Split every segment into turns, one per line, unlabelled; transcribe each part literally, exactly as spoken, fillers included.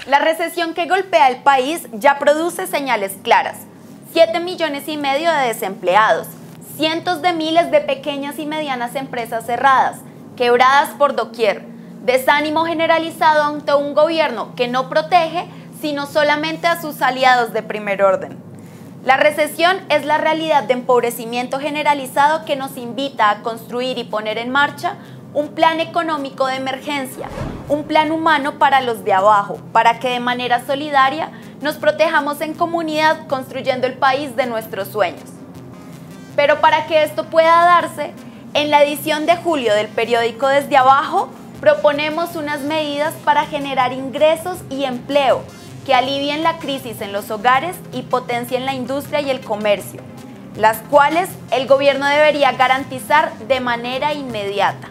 La recesión que golpea el país ya produce señales claras. siete millones y medio de desempleados, cientos de miles de pequeñas y medianas empresas cerradas, quebradas por doquier, desánimo generalizado ante un gobierno que no protege, sino solamente a sus aliados de primer orden. La recesión es la realidad de empobrecimiento generalizado que nos invita a construir y poner en marcha un plan económico de emergencia, un plan humano para los de abajo, para que de manera solidaria nos protejamos en comunidad construyendo el país de nuestros sueños. Pero para que esto pueda darse, en la edición de julio del periódico Desde Abajo proponemos unas medidas para generar ingresos y empleo que alivien la crisis en los hogares y potencien la industria y el comercio, las cuales el gobierno debería garantizar de manera inmediata.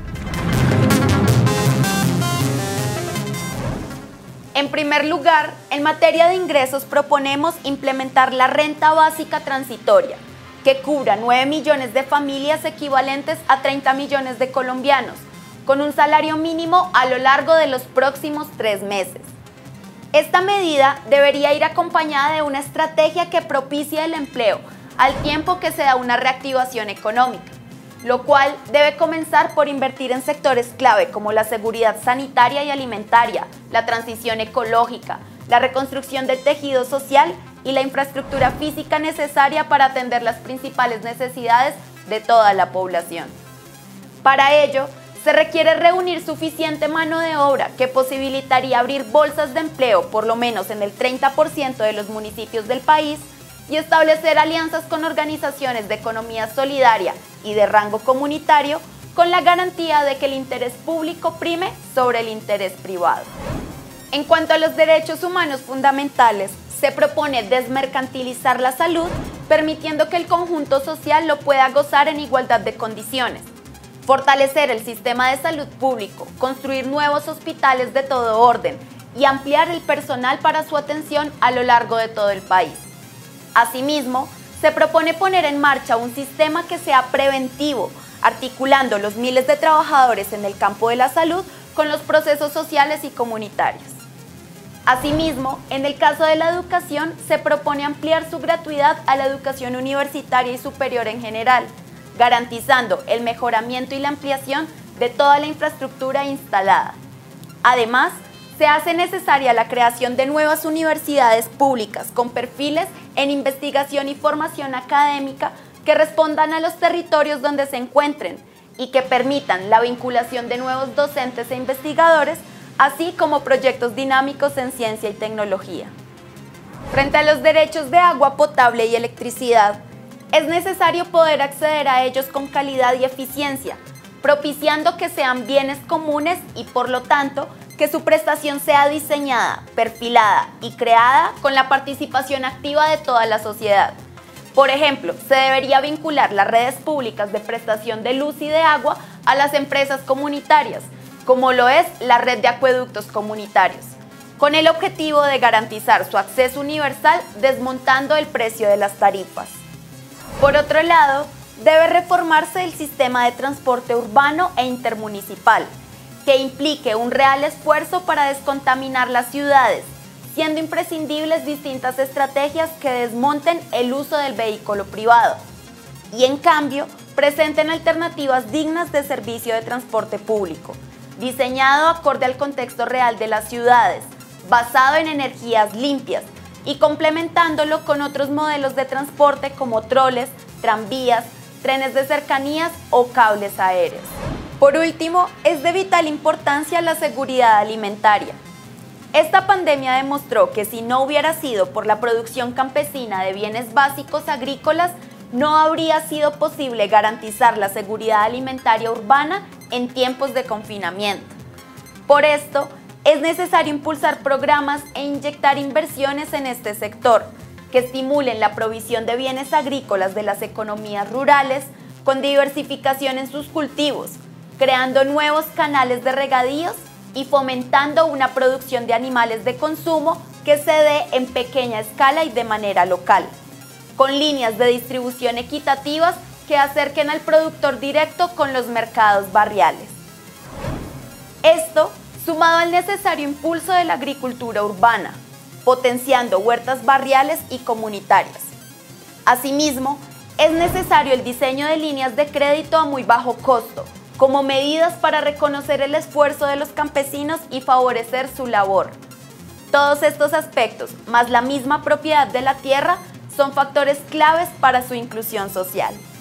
En primer lugar, en materia de ingresos proponemos implementar la renta básica transitoria, que cubra nueve millones de familias equivalentes a treinta millones de colombianos, con un salario mínimo a lo largo de los próximos tres meses. Esta medida debería ir acompañada de una estrategia que propicie el empleo, al tiempo que se da una reactivación económica, lo cual debe comenzar por invertir en sectores clave como la seguridad sanitaria y alimentaria, la transición ecológica, la reconstrucción del tejido social y la infraestructura física necesaria para atender las principales necesidades de toda la población. Para ello, se requiere reunir suficiente mano de obra que posibilitaría abrir bolsas de empleo por lo menos en el treinta por ciento de los municipios del país y establecer alianzas con organizaciones de economía solidaria y de rango comunitario con la garantía de que el interés público prime sobre el interés privado. En cuanto a los derechos humanos fundamentales, se propone desmercantilizar la salud, permitiendo que el conjunto social lo pueda gozar en igualdad de condiciones, fortalecer el sistema de salud público, construir nuevos hospitales de todo orden y ampliar el personal para su atención a lo largo de todo el país. Asimismo, se propone poner en marcha un sistema que sea preventivo, articulando los miles de trabajadores en el campo de la salud con los procesos sociales y comunitarios. Asimismo, en el caso de la educación, se propone ampliar su gratuidad a la educación universitaria y superior en general, garantizando el mejoramiento y la ampliación de toda la infraestructura instalada. Además, se hace necesaria la creación de nuevas universidades públicas con perfiles en investigación y formación académica que respondan a los territorios donde se encuentren y que permitan la vinculación de nuevos docentes e investigadores, así como proyectos dinámicos en ciencia y tecnología. Frente a los derechos de agua potable y electricidad, es necesario poder acceder a ellos con calidad y eficiencia, propiciando que sean bienes comunes y, por lo tanto, que su prestación sea diseñada, perfilada y creada con la participación activa de toda la sociedad. Por ejemplo, se debería vincular las redes públicas de prestación de luz y de agua a las empresas comunitarias, como lo es la red de acueductos comunitarios, con el objetivo de garantizar su acceso universal desmontando el precio de las tarifas. Por otro lado, debe reformarse el sistema de transporte urbano e intermunicipal, que implique un real esfuerzo para descontaminar las ciudades, siendo imprescindibles distintas estrategias que desmonten el uso del vehículo privado y, en cambio, presenten alternativas dignas de servicio de transporte público, diseñado acorde al contexto real de las ciudades, basado en energías limpias y complementándolo con otros modelos de transporte como troles, tranvías, trenes de cercanías o cables aéreos. Por último, es de vital importancia la seguridad alimentaria. Esta pandemia demostró que si no hubiera sido por la producción campesina de bienes básicos agrícolas, no habría sido posible garantizar la seguridad alimentaria urbana en tiempos de confinamiento. Por esto, es necesario impulsar programas e inyectar inversiones en este sector, que estimulen la provisión de bienes agrícolas de las economías rurales con diversificación en sus cultivos, creando nuevos canales de regadíos y fomentando una producción de animales de consumo que se dé en pequeña escala y de manera local, con líneas de distribución equitativas que acerquen al productor directo con los mercados barriales. Esto sumado al necesario impulso de la agricultura urbana, potenciando huertas barriales y comunitarias. Asimismo, es necesario el diseño de líneas de crédito a muy bajo costo, como medidas para reconocer el esfuerzo de los campesinos y favorecer su labor. Todos estos aspectos, más la misma propiedad de la tierra, son factores claves para su inclusión social.